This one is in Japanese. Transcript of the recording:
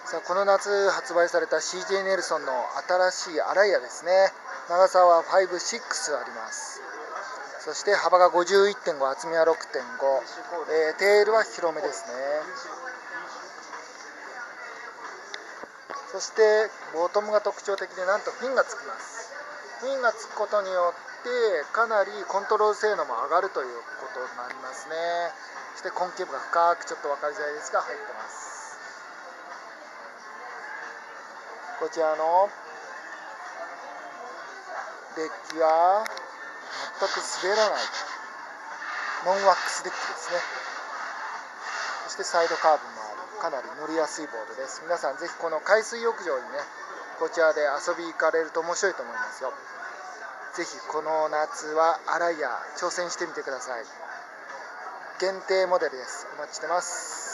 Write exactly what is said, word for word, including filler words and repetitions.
さあこの夏発売された シージェー ネルソンの新しいアライアですね。長さはご、ろくあります。そして幅が ごじゅういってんご、厚みは ろくてんご、えー、テールは広めですね。そしてボトムが特徴的で、なんとフィンがつきます。フィンがつくことによってかなりコントロール性能も上がるということになりますね。そしてコンケーブが深くちょっと分かりづらいですが入ってます。こちらのデッキは全く滑らないノンワックスデッキですね。そしてサイドカーブもある、かなり乗りやすいボードです。皆さんぜひこの海水浴場にね、こちらで遊び行かれると面白いと思いますよ。ぜひこの夏はアライア挑戦してみてください。限定モデルです。お待ちしてます。